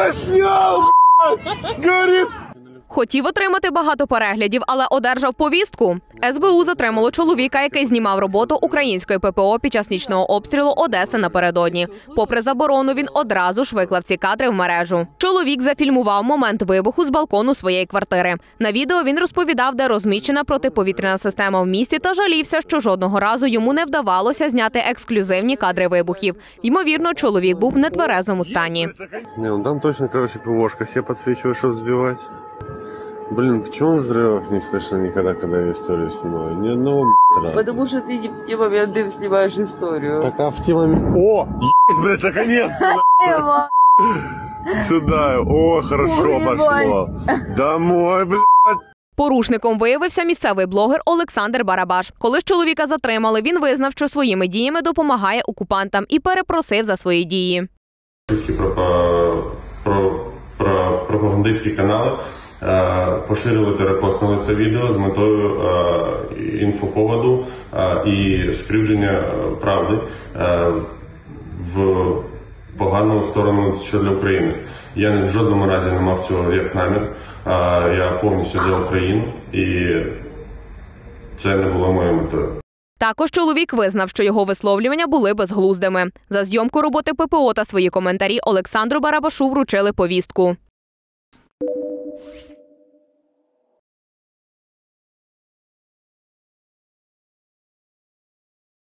заснял, говорит. Хотів отримати багато переглядів, але одержав повістку. СБУ затримало чоловіка, який знімав роботу української ППО під час нічного обстрілу Одеси напередодні. Попри заборону, він одразу ж виклав ці кадри в мережу. Чоловік зафільмував момент вибуху з балкону своєї квартири. На відео він розповідав, де розміщена протиповітряна система в місті, та жалівся, що жодного разу йому не вдавалося зняти ексклюзивні кадри вибухів. Ймовірно, чоловік був в нетверезому стані. Не, там точно, ПВОшка себе подсвечивает, чтобы сбивать. Блин, почему взрывов не слышно никогда, когда я историю снимаю? Ни одного, раза. Потому что ты не в те моменты снимаешь историю. Так, а в те моменты... О, блядь, наконец-то! Сюда, о, хорошо пошло. Домой, блядь. Порушником виявився місцевий блогер Олександр Барабаш. Коли ж чоловіка затримали, він визнав, що своїми діями допомагає окупантам і перепросив за свої дії. Пропагандистські канали поширили та репостнули це відео з метою інфоповоду і скривдження правди в погану сторону щодо України. Я в жодному разі не мав цього як намір. Я повністю за Україну, і це не було моєю метою. Також чоловік визнав, що його висловлювання були безглуздими. За зйомку роботи ППО та свої коментарі Олександру Барабашу вручили повістку.